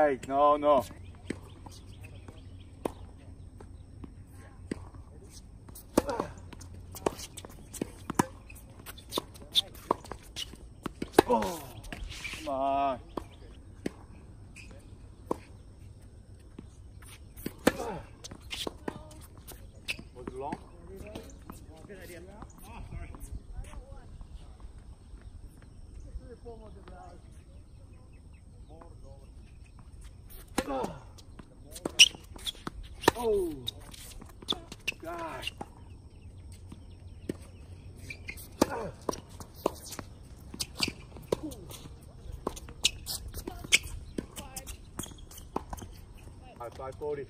right. No, no. Oh, come on. Was it long? Good idea. Oh, sorry. 3 or 4 more good hours. Oh, God. At 540.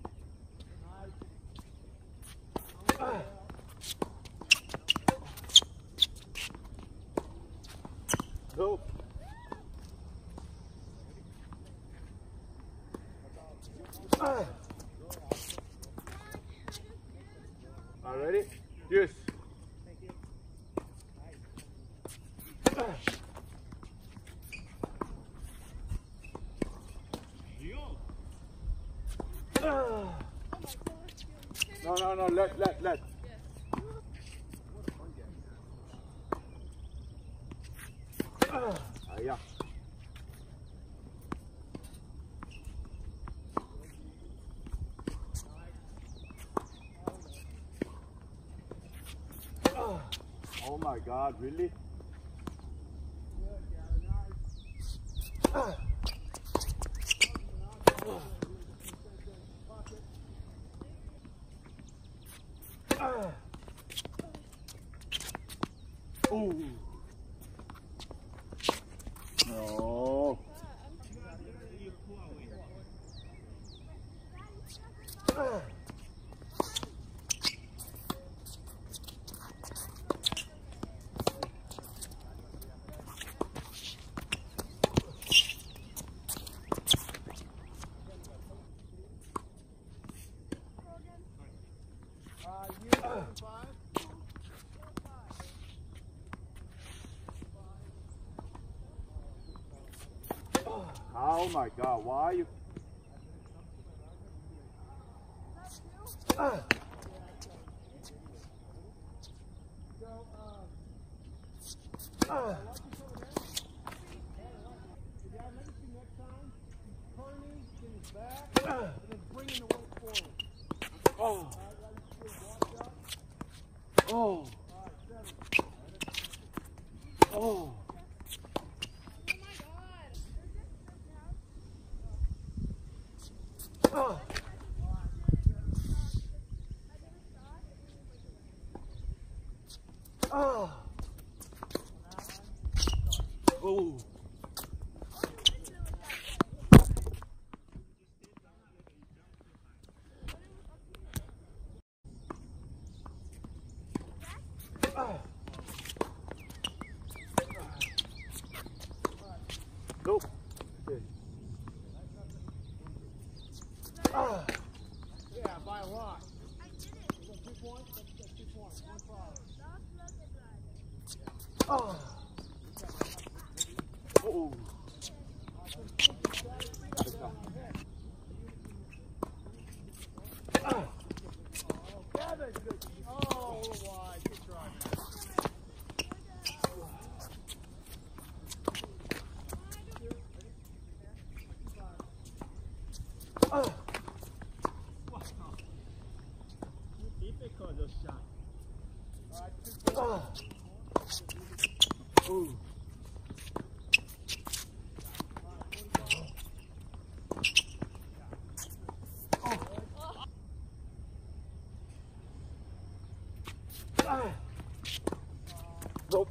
Go. All ready? Yes. No, let. Yeah. Oh my God, really? Oh. No. Oh my God, why are you? Oh. Oh. Oh. Oh. Oh. Oh. Go. Okay. Yeah, by a lot. You got 2 points? That's 2 points. 1 foul. Oh. Oh. Kevin, good. Oh, a little wide. Good try. If they call those shots. All right, 2 points. Ooh. Nope.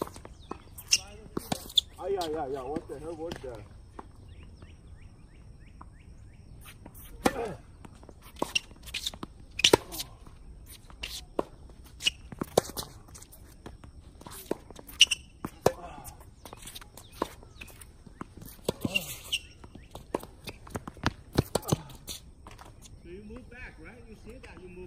Yeah. What the hell was that? that, you move.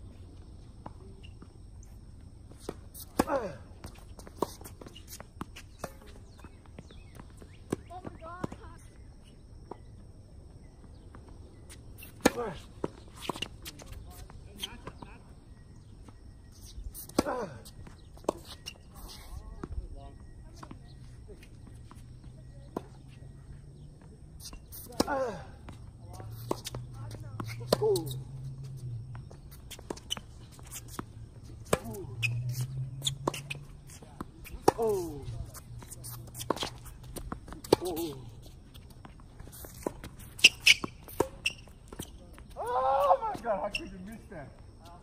Oh. Oh. Oh my God, how could you miss that?